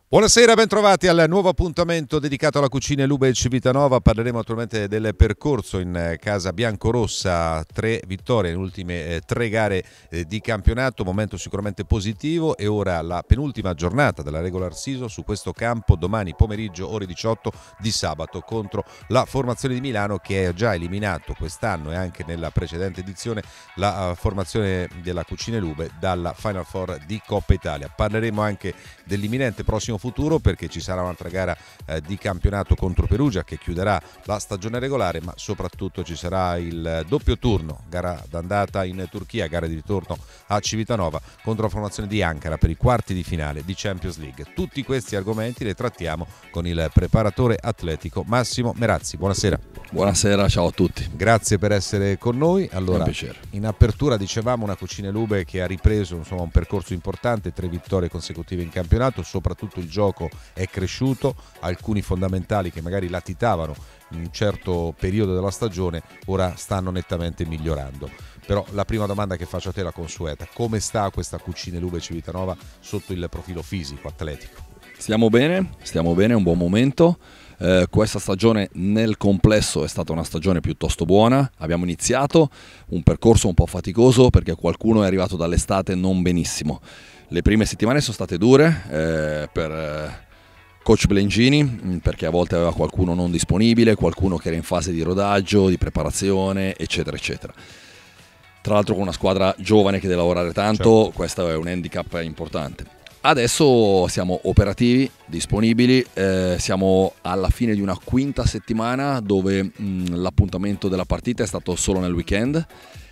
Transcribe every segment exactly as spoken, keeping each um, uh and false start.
Buonasera, bentrovati al nuovo appuntamento dedicato alla cucina Lube Civitanova. Parleremo naturalmente del percorso in casa biancorossa, tre vittorie nelle ultime eh, tre gare eh, di campionato, momento sicuramente positivo. E ora la penultima giornata della regular season su questo campo, domani pomeriggio ore diciotto di sabato, contro la formazione di Milano, che ha già eliminato quest'anno e anche nella precedente edizione la uh, formazione della cucina Lube dalla Final Four di Coppa Italia. Parleremo anche dell'imminente prossimo futuro, perché ci sarà un'altra gara eh, di campionato contro Perugia che chiuderà la stagione regolare, ma soprattutto ci sarà il doppio turno, gara d'andata in Turchia, gara di ritorno a Civitanova contro la formazione di Ankara per i quarti di finale di Champions League. Tutti questi argomenti li trattiamo con il preparatore atletico Massimo Merazzi. Buonasera. Buonasera, ciao a tutti. Grazie per essere con noi. Allora, un piacere. In apertura dicevamo una cucina Lube che ha ripreso insomma un percorso importante, tre vittorie consecutive in campionato, soprattutto il gioco è cresciuto, alcuni fondamentali che magari latitavano in un certo periodo della stagione ora stanno nettamente migliorando. Però la prima domanda che faccio a te è la consueta: come sta questa cucina Lube Civitanova sotto il profilo fisico, atletico? Stiamo bene, stiamo bene, è un buon momento. Eh, questa stagione nel complesso è stata una stagione piuttosto buona. Abbiamo iniziato un percorso un po' faticoso perché qualcuno è arrivato dall'estate non benissimo. Le prime settimane sono state dure eh, per eh, coach Blengini, perché a volte aveva qualcuno non disponibile, qualcuno che era in fase di rodaggio, di preparazione, eccetera eccetera. Tra l'altro con una squadra giovane che deve lavorare tanto, certo. Questo è un handicap importante. Adesso siamo operativi, disponibili, eh, siamo alla fine di una quinta settimana dove mh, l'appuntamento della partita è stato solo nel weekend,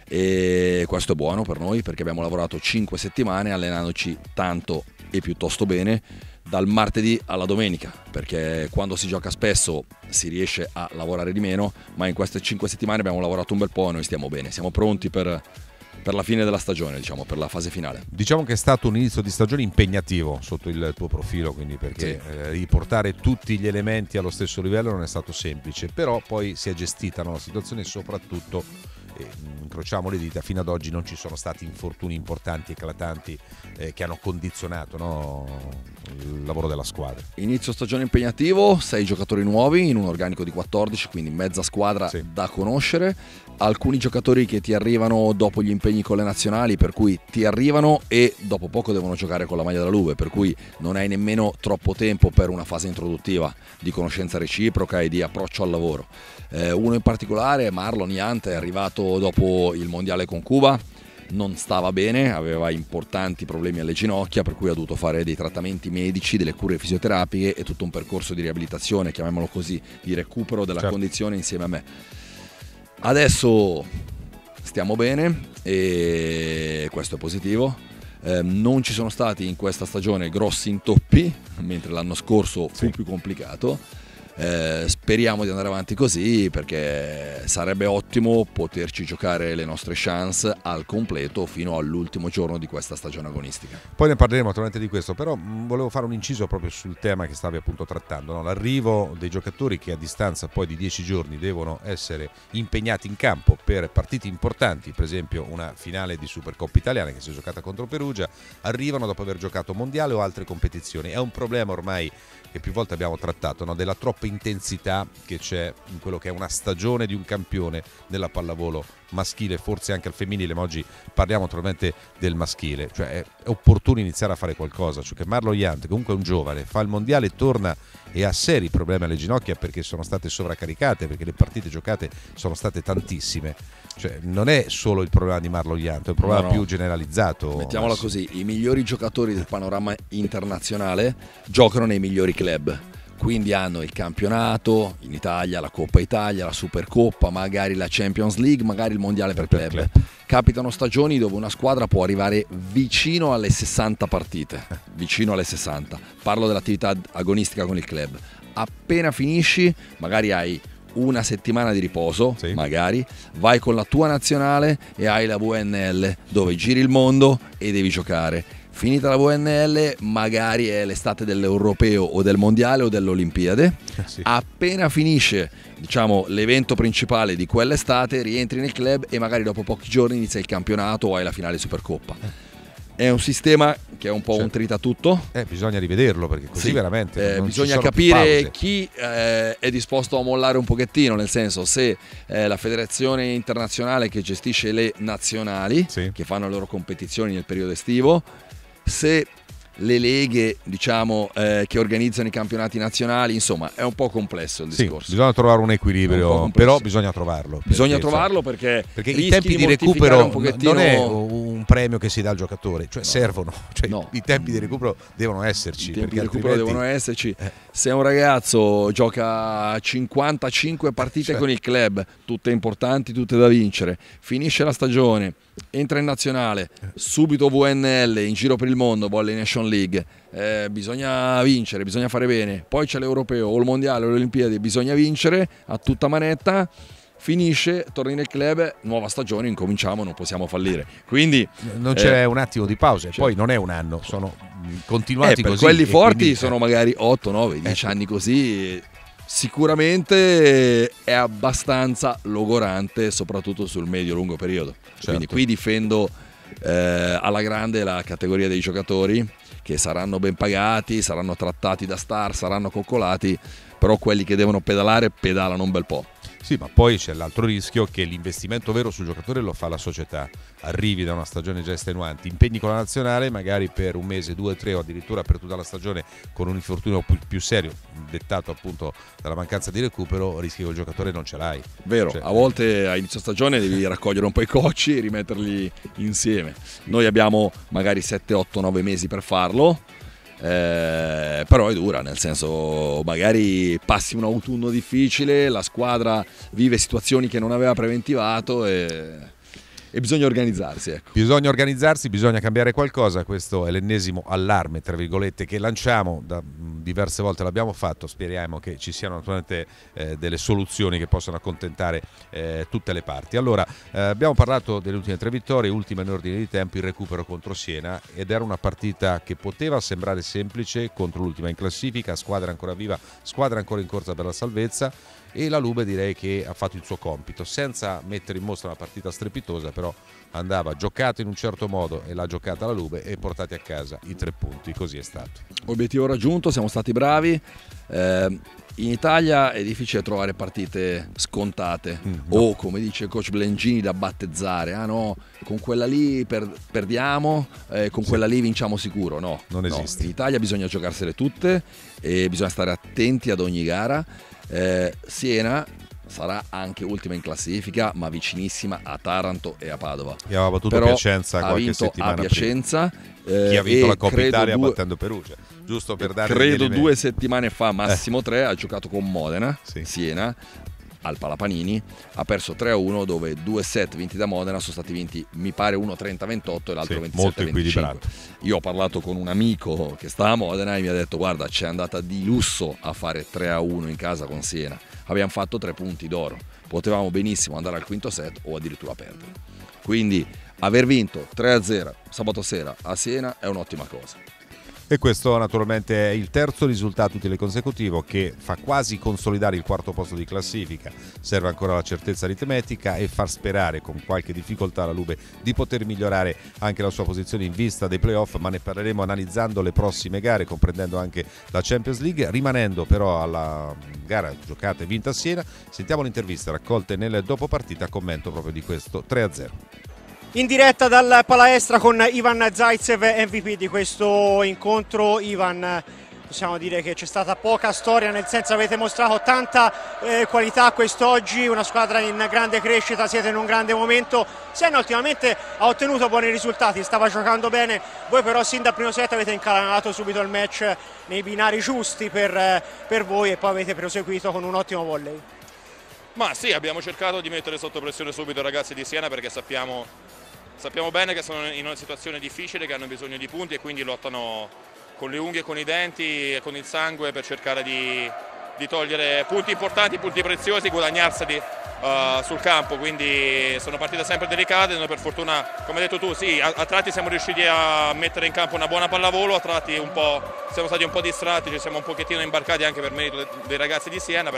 e questo è buono per noi perché abbiamo lavorato cinque settimane allenandoci tanto e piuttosto bene dal martedì alla domenica, perché quando si gioca spesso si riesce a lavorare di meno, ma in queste cinque settimane abbiamo lavorato un bel po' e noi stiamo bene, siamo pronti per... per la fine della stagione, diciamo, per la fase finale. Diciamo che è stato un inizio di stagione impegnativo sotto il tuo profilo, quindi perché sì. eh, riportare tutti gli elementi allo stesso livello non è stato semplice, però poi si è gestita, no, la situazione, e soprattutto eh, incrociamo le dita, fino ad oggi non ci sono stati infortuni importanti, eclatanti, eh, che hanno condizionato, no, il lavoro della squadra. Inizio stagione impegnativo, sei giocatori nuovi in un organico di quattordici, quindi mezza squadra sì. Da conoscere, alcuni giocatori che ti arrivano dopo gli impegni con le nazionali, per cui ti arrivano e dopo poco devono giocare con la maglia della Lube, per cui non hai nemmeno troppo tempo per una fase introduttiva di conoscenza reciproca e di approccio al lavoro. Eh, uno in particolare, Marlon Iante, è arrivato dopo il mondiale con Cuba, non stava bene, aveva importanti problemi alle ginocchia, per cui ha dovuto fare dei trattamenti medici, delle cure fisioterapiche e tutto un percorso di riabilitazione, chiamiamolo così, di recupero della certo. condizione insieme a me. Adesso stiamo bene e questo è positivo. Eh, non ci sono stati in questa stagione grossi intoppi, mentre l'anno scorso fu sì. più complicato. Eh, speriamo di andare avanti così, perché sarebbe ottimo poterci giocare le nostre chance al completo fino all'ultimo giorno di questa stagione agonistica. Poi ne parleremo naturalmente di questo, però mh, volevo fare un inciso proprio sul tema che stavi appunto trattando, no? L'arrivo dei giocatori che a distanza poi di dieci giorni devono essere impegnati in campo per partite importanti, per esempio una finale di Supercoppa italiana che si è giocata contro Perugia, arrivano dopo aver giocato mondiale o altre competizioni. È un problema ormai che più volte abbiamo trattato, no? Della troppa intensità che c'è in quello che è una stagione di un campione nella pallavolo maschile, forse anche al femminile, ma oggi parliamo naturalmente del maschile. Cioè è opportuno iniziare a fare qualcosa, cioè che Marlon Iante, comunque è un giovane, fa il mondiale, torna e ha seri problemi alle ginocchia perché sono state sovraccaricate, perché le partite giocate sono state tantissime. Cioè non è solo il problema di Marlon Iante, è un problema no, no. più generalizzato. Mettiamola così, i migliori giocatori del panorama internazionale giocano nei migliori club, quindi hanno il campionato in Italia, la Coppa Italia, la Supercoppa, magari la Champions League, magari il mondiale per club. club. Capitano stagioni dove una squadra può arrivare vicino alle sessanta partite, vicino alle sessanta. Parlo dell'attività agonistica con il club. Appena finisci, magari hai una settimana di riposo, sì. magari vai con la tua nazionale e hai la V N L dove giri il mondo e devi giocare. Finita la V N L, magari è l'estate dell'Europeo o del Mondiale o dell'Olimpiade. Sì. Appena finisce, diciamo, l'evento principale di quell'estate, rientri nel club e magari dopo pochi giorni inizia il campionato o hai la finale Supercoppa. è un sistema che è un po' certo. un tritatutto. Eh, bisogna rivederlo perché così sì. veramente eh, non bisogna ci sono capire chi eh, è disposto a mollare un pochettino, nel senso se eh, la federazione internazionale che gestisce le nazionali sì. che fanno le loro competizioni nel periodo estivo, se le leghe diciamo eh, che organizzano i campionati nazionali, insomma è un po' complesso il discorso. Sì, bisogna trovare un equilibrio, un però bisogna trovarlo. Bisogna perché, trovarlo perché, perché i tempi di, di recupero un pochettino... non è un premio che si dà al giocatore, cioè no. servono, cioè no. i tempi di recupero devono esserci. I tempi di altrimenti... recupero devono esserci. Eh. Se un ragazzo gioca cinquantacinque partite cioè. con il club, tutte importanti, tutte da vincere, finisce la stagione, entra in nazionale, subito V N L in giro per il mondo, Volley Nation League, eh, bisogna vincere, bisogna fare bene, poi c'è l'Europeo o il Mondiale o le Olimpiadi, bisogna vincere a tutta manetta, finisce, torni nel club, nuova stagione, incominciamo, non possiamo fallire. Quindi non c'è eh, un attimo di pausa, certo. poi non è un anno, sono continuati eh, per così. Quelli forti quindi... sono magari otto, nove, dieci ecco. anni così. Sicuramente è abbastanza logorante, soprattutto sul medio-lungo periodo. Certo. Quindi qui difendo eh, alla grande la categoria dei giocatori che saranno ben pagati, saranno trattati da star, saranno coccolati, però quelli che devono pedalare pedalano un bel po'. Sì, ma poi c'è l'altro rischio che l'investimento vero sul giocatore lo fa la società. Arrivi da una stagione già estenuante, impegni con la nazionale, magari per un mese, due, tre o addirittura per tutta la stagione con un infortunio più, più serio, dettato appunto dalla mancanza di recupero, rischi che il giocatore non ce l'hai. Vero, cioè, a volte a inizio stagione devi raccogliere un po' i cocci e rimetterli insieme. Noi abbiamo magari sette, otto, nove mesi per farlo. Eh, però è dura, nel senso magari passi un autunno difficile, la squadra vive situazioni che non aveva preventivato e, e bisogna organizzarsi, ecco. Bisogna organizzarsi, bisogna cambiare qualcosa. Questo è l'ennesimo allarme tra virgolette che lanciamo, da diverse volte l'abbiamo fatto, speriamo che ci siano naturalmente eh, delle soluzioni che possano accontentare eh, tutte le parti. Allora eh, abbiamo parlato delle ultime tre vittorie, ultima in ordine di tempo il recupero contro Siena, ed era una partita che poteva sembrare semplice contro l'ultima in classifica, squadra ancora viva, squadra ancora in corsa per la salvezza, e la Lube direi che ha fatto il suo compito senza mettere in mostra una partita strepitosa, però andava giocato in un certo modo e l'ha giocata la Lube e portati a casa i tre punti, così è stato. Obiettivo raggiunto, siamo stati bravi. Eh, in Italia è difficile trovare partite scontate mm, no. o come dice il coach Blengini da battezzare, ah no, con quella lì per, perdiamo, eh, con sì. quella lì vinciamo sicuro, no, non esiste. No. In Italia bisogna giocarsele tutte e bisogna stare attenti ad ogni gara. Eh, Siena sarà anche ultima in classifica ma vicinissima a Taranto e a Padova, e aveva battuto però Piacenza qualche ha vinto settimana a Piacenza eh, chi ha vinto la Coppa Italia due, battendo Perugia, giusto per dare credo due settimane fa, massimo eh. tre, ha giocato con Modena, sì. Siena al Palapanini, ha perso tre a uno dove due set vinti da Modena sono stati vinti mi pare uno trenta ventotto e l'altro sì, ventisette venticinque. Io ho parlato con un amico che sta a Modena e mi ha detto guarda c'è andata di lusso a fare tre a uno in casa con Siena, abbiamo fatto tre punti d'oro, potevamo benissimo andare al quinto set o addirittura perdere, quindi aver vinto tre a zero sabato sera a Siena è un'ottima cosa. E questo naturalmente è il terzo risultato utile consecutivo che fa quasi consolidare il quarto posto di classifica. Serve ancora la certezza aritmetica e far sperare con qualche difficoltà la Lube di poter migliorare anche la sua posizione in vista dei playoff, ma ne parleremo analizzando le prossime gare, comprendendo anche la Champions League. Rimanendo però alla gara giocata e vinta a Siena, sentiamo l'intervista raccolte nel dopo partita, commento proprio di questo tre a zero. In diretta dal Palaestra con Ivan Zaitsev, M V P di questo incontro. Ivan, possiamo dire che c'è stata poca storia, nel senso avete mostrato tanta eh, qualità quest'oggi, una squadra in grande crescita, siete in un grande momento. Siena ultimamente ha ottenuto buoni risultati, stava giocando bene, voi però sin dal primo set avete incanalato subito il match nei binari giusti per, eh, per voi e poi avete proseguito con un ottimo volley. Ma sì, abbiamo cercato di mettere sotto pressione subito i ragazzi di Siena perché sappiamo, sappiamo bene che sono in una situazione difficile, che hanno bisogno di punti e quindi lottano con le unghie, con i denti e con il sangue per cercare di, di togliere punti importanti, punti preziosi, guadagnarseli uh, sul campo, quindi sono partite sempre delicate. Noi per fortuna, come hai detto tu, sì, a, a tratti siamo riusciti a mettere in campo una buona pallavolo, a tratti un po', siamo stati un po' distratti, ci siamo un pochettino imbarcati anche per merito dei ragazzi di Siena, però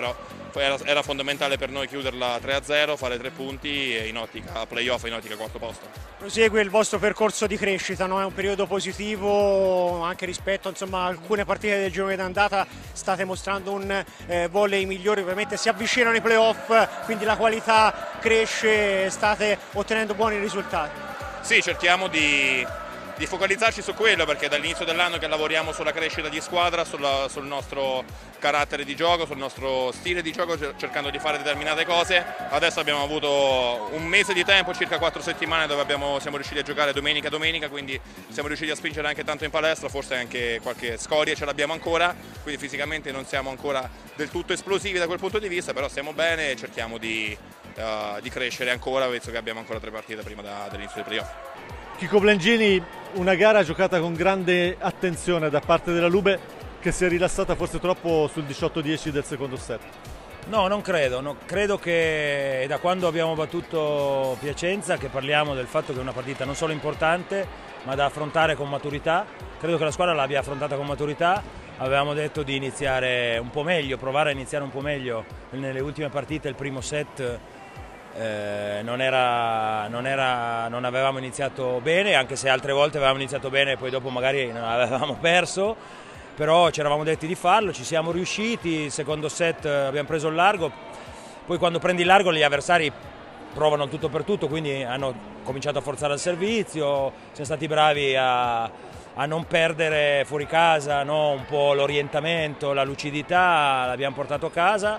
era, era fondamentale per noi chiuderla tre a zero, fare tre punti e in ottica playoff, in ottica quarto posto. Prosegue il vostro percorso di crescita, no? È un periodo positivo anche rispetto insomma, a alcune partite del girone d'andata, state mostrando un eh, volley migliore, ovviamente si avvicinano i playoff, quindi la qualità cresce, state ottenendo buoni risultati. Sì, cerchiamo di, di focalizzarci su quello, perché dall'inizio dell'anno che lavoriamo sulla crescita di squadra, sulla, sul nostro carattere di gioco, sul nostro stile di gioco, cercando di fare determinate cose. Adesso abbiamo avuto un mese di tempo, circa quattro settimane, dove abbiamo, siamo riusciti a giocare domenica domenica, quindi siamo riusciti a spingere anche tanto in palestra, forse anche qualche scoria ce l'abbiamo ancora, quindi fisicamente non siamo ancora del tutto esplosivi da quel punto di vista, però stiamo bene e cerchiamo di, uh, di crescere ancora, visto che abbiamo ancora tre partite prima dell'inizio dei playoff. Chico Blengini, una gara giocata con grande attenzione da parte della Lube, che si è rilassata forse troppo sul diciotto dieci del secondo set. No, non credo, no, credo che da quando abbiamo battuto Piacenza che parliamo del fatto che è una partita non solo importante ma da affrontare con maturità. Credo che la squadra l'abbia affrontata con maturità, avevamo detto di iniziare un po' meglio, provare a iniziare un po' meglio nelle ultime partite. Il primo set eh, non, era, non, era, non avevamo iniziato bene, anche se altre volte avevamo iniziato bene e poi dopo magari non avevamo perso. Però ci eravamo detti di farlo, ci siamo riusciti, il secondo set abbiamo preso il largo, poi quando prendi il largo gli avversari provano il tutto per tutto, quindi hanno cominciato a forzare il servizio, siamo stati bravi a, a non perdere fuori casa, no? Un po' l'orientamento, la lucidità, l'abbiamo portato a casa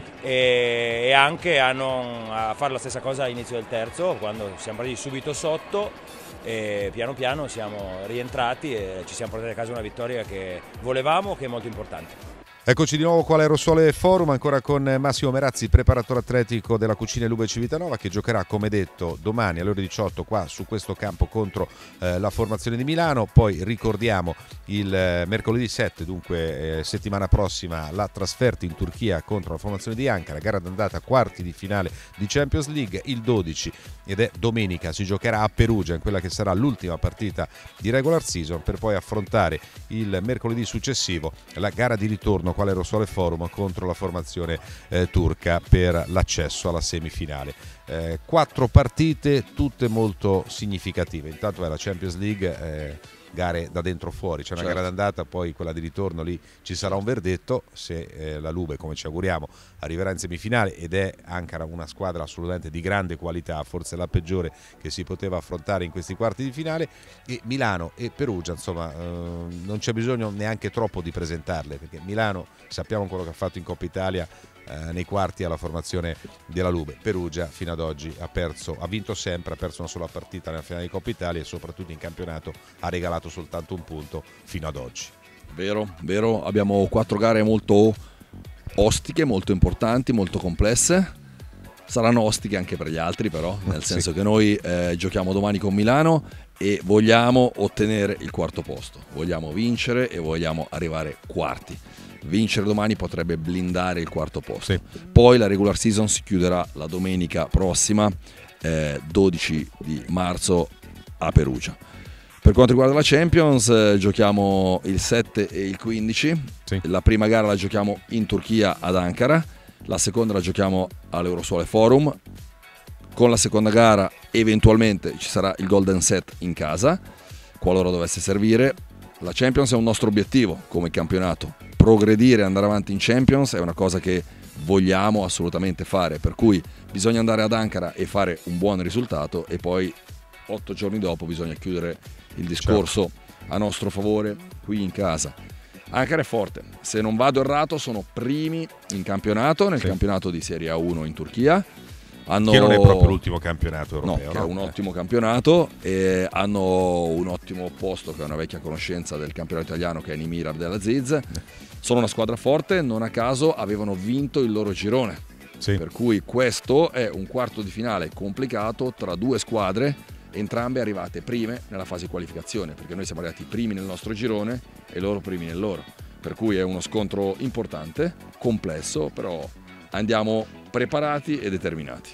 e, e anche a, non, a fare la stessa cosa all'inizio del terzo, quando siamo partiti subito sotto. E piano piano siamo rientrati e ci siamo portati a casa una vittoria che volevamo, che è molto importante. Eccoci di nuovo qua all'Aerosole Forum, ancora con Massimo Merazzi, preparatore atletico della Cucine Lube Civitanova, che giocherà come detto domani alle ore diciotto qua su questo campo contro eh, la formazione di Milano. Poi ricordiamo il eh, mercoledì sette, dunque eh, settimana prossima, la trasferta in Turchia contro la formazione di Ankara, gara d'andata quarti di finale di Champions League. Il dodici, ed è domenica, si giocherà a Perugia in quella che sarà l'ultima partita di regular season, per poi affrontare il mercoledì successivo la gara di ritorno qua all'Aerosole Forum contro la formazione eh, turca per l'accesso alla semifinale. Eh, quattro partite tutte molto significative. Intanto è la Champions League, eh, gare da dentro fuori, c'è una certo. gara d'andata, poi quella di ritorno, lì ci sarà un verdetto se eh, la Lube, come ci auguriamo, arriverà in semifinale, ed è Ankara una squadra assolutamente di grande qualità, forse la peggiore che si poteva affrontare in questi quarti di finale. E Milano e Perugia, insomma, eh, non c'è bisogno neanche troppo di presentarle, perché Milano sappiamo quello che ha fatto in Coppa Italia eh, nei quarti alla formazione della Lube. Perugia fino ad oggi ha perso, ha vinto sempre, ha perso una sola partita nella finale di Coppa Italia e soprattutto in campionato ha regalato soltanto un punto fino ad oggi. Vero, vero, abbiamo quattro gare molto ostiche, molto importanti, molto complesse. Saranno ostiche anche per gli altri, però, nel senso sì. che noi eh, giochiamo domani con Milano e vogliamo ottenere il quarto posto, vogliamo vincere e vogliamo arrivare quarti. Vincere domani potrebbe blindare il quarto posto. Sì. Poi la regular season si chiuderà la domenica prossima, eh, dodici di marzo a Perugia. Per quanto riguarda la Champions, eh, giochiamo il sette e il quindici. Sì. La prima gara la giochiamo in Turchia ad Ankara, la seconda la giochiamo all'Aerosole Forum. Con la seconda gara eventualmente ci sarà il Golden Set in casa, qualora dovesse servire. La Champions è un nostro obiettivo come campionato. Progredire e andare avanti in Champions è una cosa che vogliamo assolutamente fare, per cui bisogna andare ad Ankara e fare un buon risultato e poi otto giorni dopo bisogna chiudere il discorso certo. a nostro favore qui in casa. Ankara è forte, se non vado errato sono primi in campionato, nel sì. campionato di Serie A uno in Turchia. Hanno... Che non è proprio l'ultimo campionato europeo. No, che no? è un ottimo campionato, e hanno un ottimo posto che è una vecchia conoscenza del campionato italiano, che è Nimir Abdelaziz. Sono una squadra forte, non a caso avevano vinto il loro girone, sì. per cui questo è un quarto di finale complicato tra due squadre, entrambe arrivate prime nella fase di qualificazione, perché noi siamo arrivati primi nel nostro girone e loro primi nel loro, per cui è uno scontro importante, complesso, però andiamo preparati e determinati.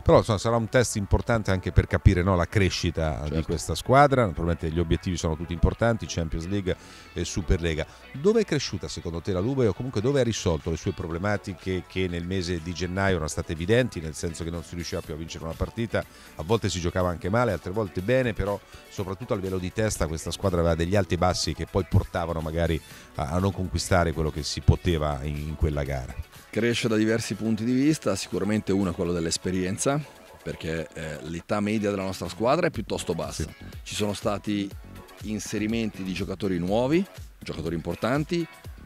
Però insomma, sarà un test importante anche per capire, no, la crescita certo. di questa squadra. Naturalmente gli obiettivi sono tutti importanti, Champions League e Superlega. Dove è cresciuta secondo te la Lube, o comunque dove ha risolto le sue problematiche che nel mese di gennaio erano state evidenti, nel senso che non si riusciva più a vincere una partita, a volte si giocava anche male, altre volte bene, però soprattutto a livello di testa questa squadra aveva degli alti e bassi che poi portavano magari a, a non conquistare quello che si poteva in, in quella gara. Cresce da diversi punti di vista, sicuramente uno è quello dell'esperienza, perché eh, l'età media della nostra squadra è piuttosto bassa. Sì. Ci sono stati inserimenti di giocatori nuovi, giocatori importanti,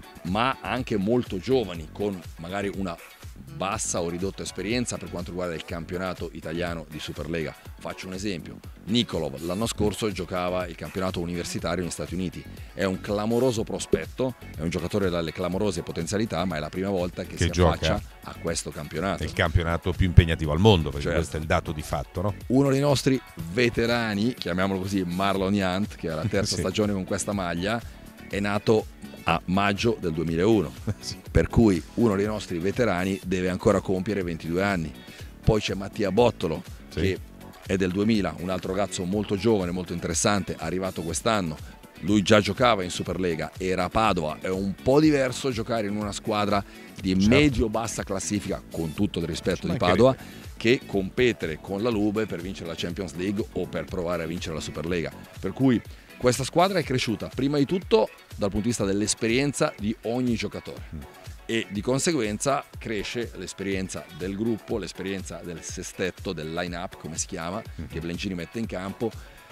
ma anche molto giovani, con magari una bassa o ridotta esperienza per quanto riguarda il campionato italiano di Superlega. Faccio un esempio: Nikolov l'anno scorso giocava il campionato universitario negli Stati Uniti, è un clamoroso prospetto, è un giocatore dalle clamorose potenzialità, ma è la prima volta che, che si gioca affaccia a questo campionato. È il campionato più impegnativo al mondo, perché certo. questo è il dato di fatto, no? Uno dei nostri veterani, chiamiamolo così, Marlon Yant, che è la terza sì. stagione con questa maglia, è nato a maggio del duemilauno, sì. per cui uno dei nostri veterani deve ancora compiere ventidue anni. Poi c'è Mattia Bottolo, sì. che è del duemila, un altro ragazzo molto giovane, molto interessante, arrivato quest'anno. Lui già giocava in Superlega, era a Padova, è un po' diverso giocare in una squadra di certo. medio-bassa classifica, con tutto il rispetto di Padova, che competere con la Lube per vincere la Champions League o per provare a vincere la Superlega. Per cui questa squadra è cresciuta prima di tutto dal punto di vista dell'esperienza di ogni giocatore mm. e di conseguenza cresce l'esperienza del gruppo, l'esperienza del sestetto, del line-up come si chiama, mm. che Blencini mette in campo.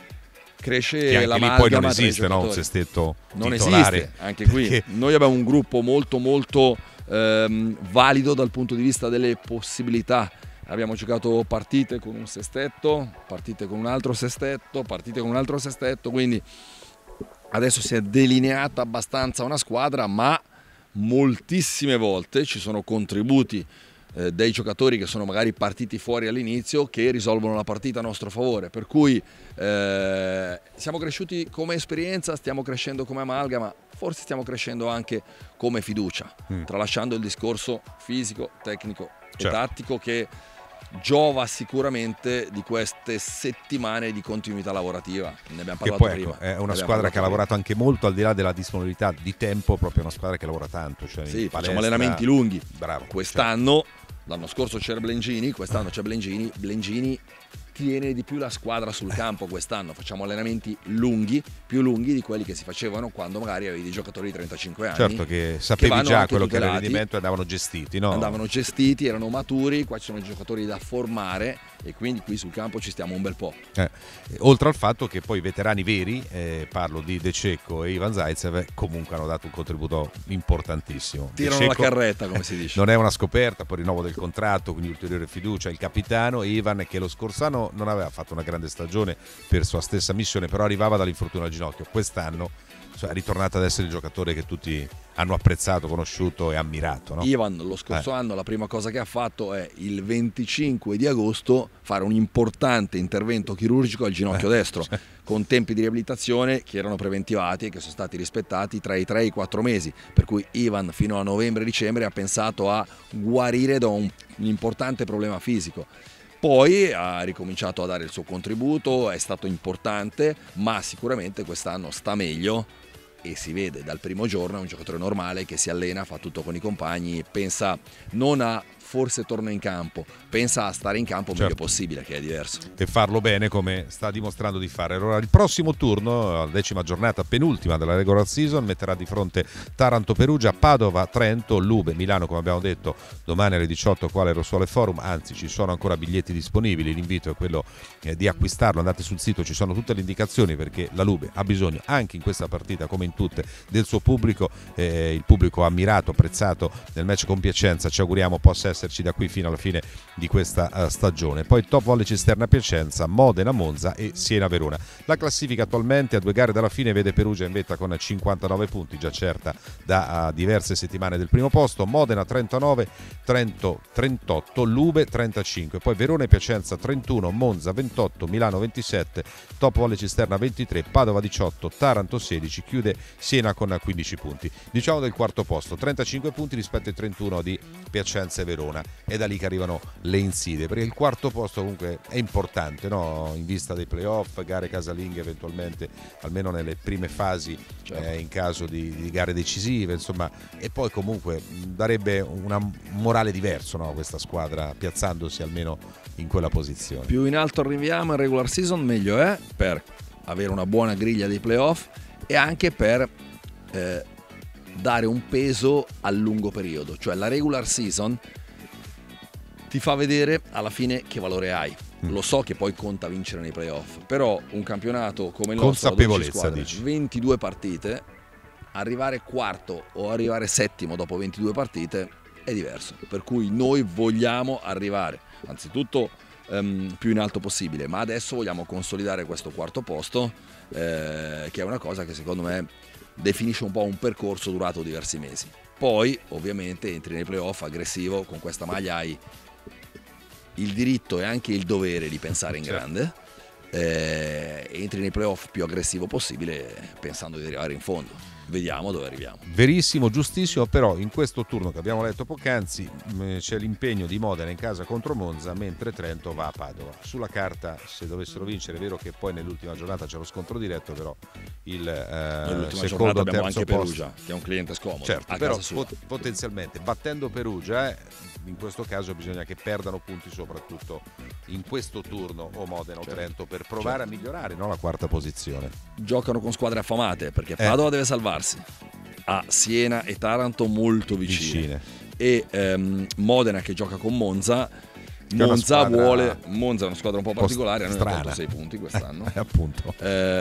Cresce che anche la lì poi non esiste, no? Un sestetto non titolare. Esiste, anche qui perché... noi abbiamo un gruppo molto molto ehm, valido dal punto di vista delle possibilità. Abbiamo giocato partite con un sestetto, partite con un altro sestetto, partite con un altro sestetto, quindi adesso si è delineata abbastanza una squadra, ma moltissime volte ci sono contributi eh, dei giocatori che sono magari partiti fuori all'inizio che risolvono la partita a nostro favore, per cui eh, siamo cresciuti come esperienza, stiamo crescendo come amalgama, forse stiamo crescendo anche come fiducia, mm. tralasciando il discorso fisico, tecnico e certo. tattico che giova sicuramente di queste settimane di continuità lavorativa. Ne abbiamo parlato che poi, prima. Ecco, è una squadra che ha lavorato anche molto, al di là della disponibilità di tempo, proprio una squadra che lavora tanto. Cioè sì, in facciamo palestra... allenamenti lunghi. Bravo. Quest'anno, certo. l'anno scorso c'era Blencini, quest'anno c'è Blencini. Blencini tiene di più la squadra sul campo quest'anno, facciamo allenamenti lunghi, più lunghi di quelli che si facevano quando magari avevi dei giocatori di trentacinque anni. Certo, che sapevi che già quello tutelati, che era il rendimento e andavano gestiti, no? Andavano gestiti, erano maturi, qua ci sono giocatori da formare e quindi qui sul campo ci stiamo un bel po'. Eh, oltre al fatto che poi i veterani veri, eh, parlo di De Cecco e Ivan Zaitsev, comunque hanno dato un contributo importantissimo. Tirano De Cecco, la carretta, come si dice. Non è una scoperta, poi rinnovo del contratto, quindi ulteriore fiducia. Il capitano Ivan, che lo scorso anno non aveva fatto una grande stagione per sua stessa missione, però arrivava dall'infortunio al ginocchio. Quest'anno cioè, è ritornato ad essere il giocatore che tutti hanno apprezzato, conosciuto e ammirato, no? Ivan lo scorso eh. anno la prima cosa che ha fatto è il venticinque di agosto fare un importante intervento chirurgico al ginocchio eh. destro con tempi di riabilitazione che erano preventivati e che sono stati rispettati tra i tre e i quattro mesi, per cui Ivan fino a novembre-dicembre ha pensato a guarire da un, un importante problema fisico. Poi ha ricominciato a dare il suo contributo, è stato importante, ma sicuramente quest'anno sta meglio e si vede dal primo giorno, è un giocatore normale che si allena, fa tutto con i compagni, pensa non a forse torna in campo, pensa a stare in campo il certo. meglio possibile, che è diverso. E farlo bene come sta dimostrando di fare. Allora il prossimo turno, la decima giornata, penultima della regular season, metterà di fronte Taranto, Perugia, Padova, Trento, Lube, Milano, come abbiamo detto, domani alle diciotto qua alle Rossuole Forum, anzi ci sono ancora biglietti disponibili, l'invito è quello eh, di acquistarlo, andate sul sito, ci sono tutte le indicazioni perché la Lube ha bisogno anche in questa partita come in tutte del suo pubblico, eh, il pubblico ammirato, apprezzato nel match con Piacenza, ci auguriamo possa essere da qui fino alla fine di questa uh, stagione. Poi Top Volley Cisterna Piacenza, Modena Monza e Siena Verona. La classifica attualmente a due gare dalla fine vede Perugia in vetta con cinquantanove punti, già certa da uh, diverse settimane del primo posto, Modena trentanove, Trento trentotto, Lube trentacinque, poi Verona e Piacenza trentuno, Monza ventotto, Milano ventisette, Top Volley Cisterna ventitré, Padova diciotto, Taranto sedici, chiude Siena con quindici punti. Diciamo del quarto posto, trentacinque punti rispetto ai trentuno di Piacenza e Verona. Verona, è da lì che arrivano le insidie, perché il quarto posto comunque è importante, no? In vista dei playoff, gare casalinghe eventualmente, almeno nelle prime fasi, certo. eh, in caso di, di gare decisive, insomma, e poi comunque darebbe una, un morale diverso, no? Questa squadra piazzandosi almeno in quella posizione. Più in alto arriviamo in regular season meglio è, per avere una buona griglia dei playoff e anche per eh, dare un peso al lungo periodo, cioè la regular season ti fa vedere alla fine che valore hai. Mm. Lo so che poi conta vincere nei playoff, però un campionato come il nostro, consapevolezza, squadre, dici. ventidue partite, arrivare quarto o arrivare settimo dopo ventidue partite è diverso, per cui noi vogliamo arrivare anzitutto um, più in alto possibile, ma adesso vogliamo consolidare questo quarto posto, eh, che è una cosa che secondo me definisce un po' un percorso durato diversi mesi. Poi ovviamente entri nei playoff aggressivo, con questa maglia hai il diritto e anche il dovere di pensare in grande, eh, entri nei playoff più aggressivo possibile pensando di arrivare in fondo. Vediamo dove arriviamo. Verissimo, giustissimo, però in questo turno che abbiamo letto poc'anzi c'è l'impegno di Modena in casa contro Monza, mentre Trento va a Padova. Sulla carta, se dovessero vincere, è vero che poi nell'ultima giornata c'è lo scontro diretto, però il eh, nell'ultima secondo abbiamo terzo anche posto, Perugia, che è un cliente scomodo. Certo, però pot- potenzialmente battendo Perugia, eh, in questo caso bisogna che perdano punti soprattutto in questo turno o Modena o certo. Trento per provare certo. a migliorare, no, la quarta posizione. Giocano con squadre affamate perché Padova eh. deve salvarsi. A Siena e Taranto molto vicine, vicine. E ehm, Modena che gioca con Monza. Monza vuole Monza è una squadra un po' particolare, hanno fatto sei punti quest'anno. Eh, appunto.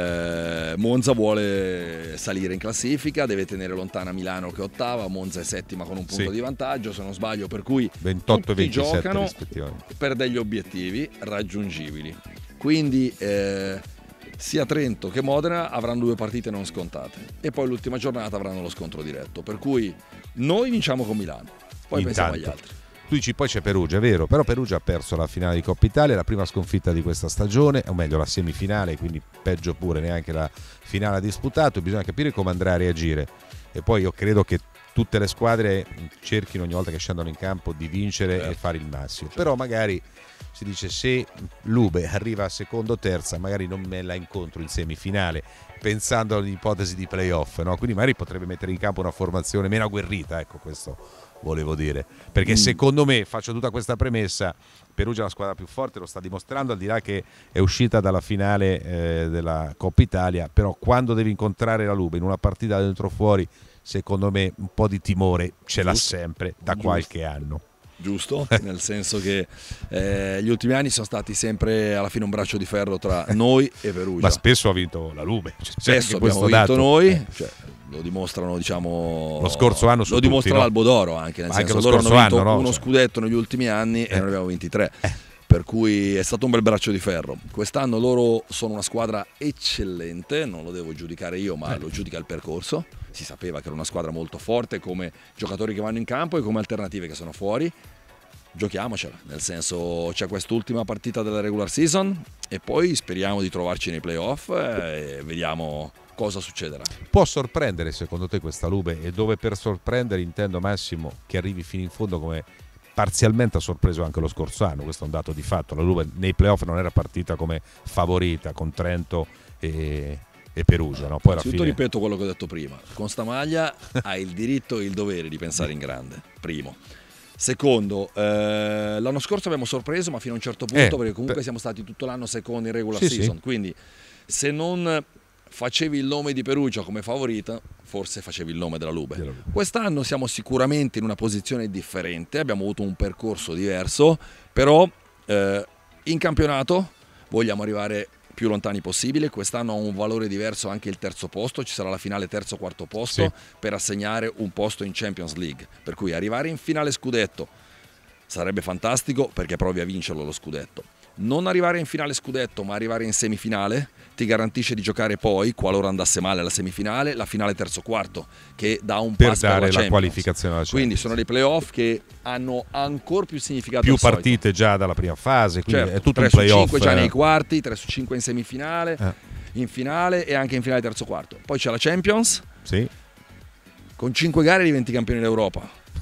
Eh, Monza vuole salire in classifica, deve tenere lontana Milano che è ottava, Monza è settima con un punto sì. di vantaggio, se non sbaglio, per cui ventotto e tutti ventisette giocano rispettivamente per degli obiettivi raggiungibili. Quindi eh, sia Trento che Modena avranno due partite non scontate e poi l'ultima giornata avranno lo scontro diretto, per cui noi vinciamo con Milano, poi Intanto. pensiamo agli altri. Tu dici poi c'è Perugia, è vero, però Perugia ha perso la finale di Coppa Italia, la prima sconfitta di questa stagione, o meglio la semifinale, quindi peggio pure, neanche la finale ha disputato, bisogna capire come andrà a reagire e poi io credo che tutte le squadre cerchino ogni volta che scendono in campo di vincere certo. e fare il massimo, certo. però magari si dice se Lube arriva a secondo o terza magari non me la incontro in semifinale pensando all'ipotesi di playoff, no? Quindi magari potrebbe mettere in campo una formazione meno agguerrita, ecco questo volevo dire, perché mm. secondo me, faccio tutta questa premessa, Perugia è la squadra più forte, lo sta dimostrando, al di là che è uscita dalla finale eh, della Coppa Italia, però quando devi incontrare la Lube in una partita dentro o fuori, secondo me un po' di timore ce l'ha sempre da Giusto. qualche anno. Giusto, nel senso che eh, gli ultimi anni sono stati sempre alla fine un braccio di ferro tra noi e Perugia. Ma spesso ha vinto la Lube. Cioè, spesso abbiamo vinto dato. noi, cioè, lo dimostrano, diciamo, lo scorso anno su lo dimostra tutti, no? l'Albodoro anche, nel anche senso lo loro hanno vinto anno, no? uno cioè. scudetto negli ultimi anni eh. e noi abbiamo vinti tre. Eh. Per cui è stato un bel braccio di ferro. Quest'anno loro sono una squadra eccellente, non lo devo giudicare io, ma eh. lo giudica il percorso. Si sapeva che era una squadra molto forte, come giocatori che vanno in campo e come alternative che sono fuori. Giochiamocela, nel senso c'è quest'ultima partita della regular season e poi speriamo di trovarci nei playoff e vediamo cosa succederà. Può sorprendere secondo te questa Lube, e dove per sorprendere intendo Massimo che arrivi fino in fondo come parzialmente ha sorpreso anche lo scorso anno, questo è un dato di fatto, la Lube nei playoff non era partita come favorita con Trento e, e Perugia, no? Poi alla fine... ripeto quello che ho detto prima, con sta maglia hai il diritto e il dovere di pensare in grande, primo. Secondo, eh, l'anno scorso abbiamo sorpreso ma fino a un certo punto eh, perché comunque per... siamo stati tutto l'anno secondi in regular sì, season, sì. quindi se non facevi il nome di Perugia come favorita, forse facevi il nome della Lube. Quest'anno siamo sicuramente in una posizione differente, abbiamo avuto un percorso diverso, però eh, in campionato vogliamo arrivare più lontani possibile. Quest'anno ha un valore diverso anche il terzo posto, ci sarà la finale terzo quarto posto sì. per assegnare un posto in Champions League, per cui arrivare in finale scudetto sarebbe fantastico perché provi a vincerlo lo scudetto. Non arrivare in finale scudetto ma arrivare in semifinale ti garantisce di giocare poi, qualora andasse male la semifinale, la finale terzo quarto che dà un per pass dare per la, la qualificazione alla Champions. Quindi sono dei playoff che hanno ancora più significato, più partite già dalla prima fase, quindi certo, è tutto tre un playoff su cinque già eh. nei quarti, tre su cinque in semifinale eh. in finale e anche in finale terzo quarto. Poi c'è la Champions sì. con cinque gare diventi campione d'Europa.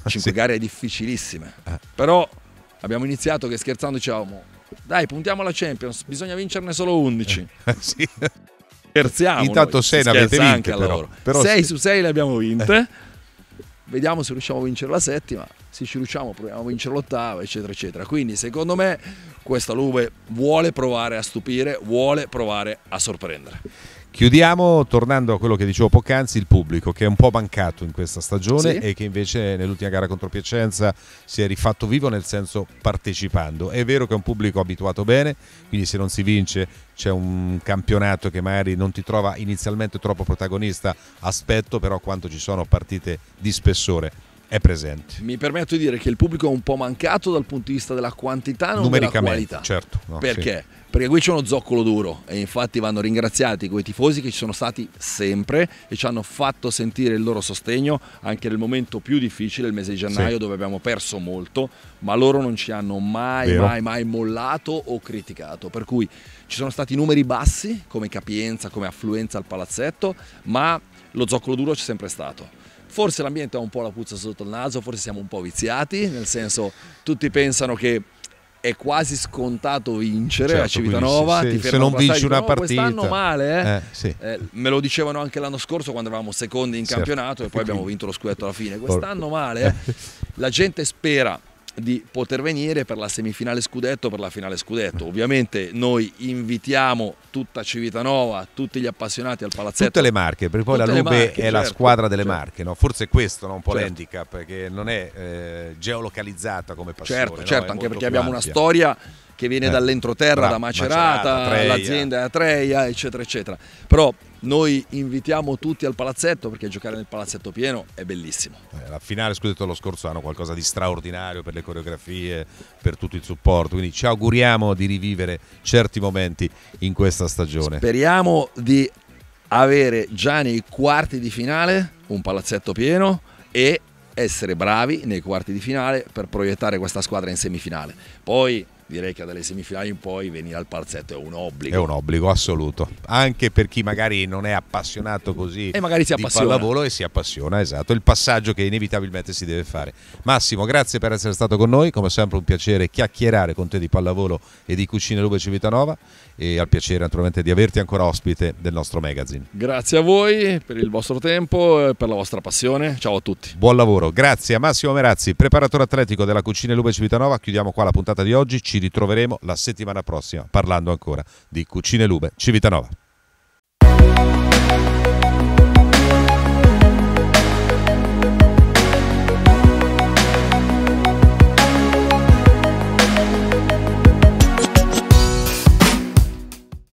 cinque sì. gare difficilissime, eh. però abbiamo iniziato che scherzando dicevamo dai puntiamo alla Champions, bisogna vincerne solo undici. Eh, sì. Scherziamo, intanto noi, sei ne avete vinte, però, però sei sì. su sei le abbiamo vinte, eh. Vediamo se riusciamo a vincere la settima, se ci riusciamo proviamo a vincere l'ottava, eccetera eccetera. Quindi secondo me questa Lube vuole provare a stupire, vuole provare a sorprendere. Chiudiamo tornando a quello che dicevo poc'anzi, il pubblico che è un po' mancato in questa stagione, sì, e che invece nell'ultima gara contro Piacenza si è rifatto vivo, nel senso partecipando. È vero che è un pubblico abituato bene, quindi se non si vince c'è un campionato che magari non ti trova inizialmente troppo protagonista, aspetto però quanto ci sono partite di spessore è presente. Mi permetto di dire che il pubblico è un po' mancato dal punto di vista della quantità, non della qualità. Certo, no, perché? Sì. Perché qui c'è uno zoccolo duro e infatti vanno ringraziati quei tifosi che ci sono stati sempre e ci hanno fatto sentire il loro sostegno anche nel momento più difficile, il mese di gennaio, sì, dove abbiamo perso molto, ma loro non ci hanno mai, Vero. mai, mai mollato o criticato, per cui ci sono stati numeri bassi come capienza, come affluenza al palazzetto, ma lo zoccolo duro c'è sempre stato. Forse l'ambiente ha un po' la puzza sotto il naso, forse siamo un po' viziati, nel senso tutti pensano che è quasi scontato vincere, certo, a Civitanova, sì, ti se non vinci una no, partita quest'anno male, eh? Eh, sì. eh, me lo dicevano anche l'anno scorso quando eravamo secondi in certo. campionato e poi abbiamo vinto lo scudetto alla fine. Quest'anno male, eh? La gente spera di poter venire per la semifinale scudetto, per la finale scudetto. Ovviamente noi invitiamo tutta Civitanova, tutti gli appassionati al palazzetto, tutte le Marche, perché poi tutte la Lube Marche, è certo, la squadra delle certo. Marche, no? Forse questo, no? Un po' certo. l'handicap, perché non è eh, geolocalizzata come passione, certo, no? certo, è anche perché ampia. abbiamo una storia che viene eh. dall'entroterra, da Macerata, Macerata l'azienda è a Treia, eccetera eccetera. Però noi invitiamo tutti al palazzetto perché giocare nel palazzetto pieno è bellissimo. Eh, la finale scudetto dello scorso anno, qualcosa di straordinario per le coreografie, per tutto il supporto, quindi ci auguriamo di rivivere certi momenti in questa stagione. Speriamo di avere già nei quarti di finale un palazzetto pieno e essere bravi nei quarti di finale per proiettare questa squadra in semifinale. Poi direi che dalle semifinali in poi venire al palazzetto è un obbligo. È un obbligo assoluto, anche per chi magari non è appassionato così e magari si di appassiona. pallavolo e si appassiona, esatto, il passaggio che inevitabilmente si deve fare. Massimo, grazie per essere stato con noi, come sempre un piacere chiacchierare con te di pallavolo e di Cucine Lube Civitanova e al piacere naturalmente di averti ancora ospite del nostro magazine. Grazie a voi per il vostro tempo e per la vostra passione, ciao a tutti. Buon lavoro, grazie a Massimo Merazzi, preparatore atletico della Cucine Lube Civitanova. Chiudiamo qua la puntata di oggi, ci ritroveremo la settimana prossima parlando ancora di Cucine Lube Civitanova.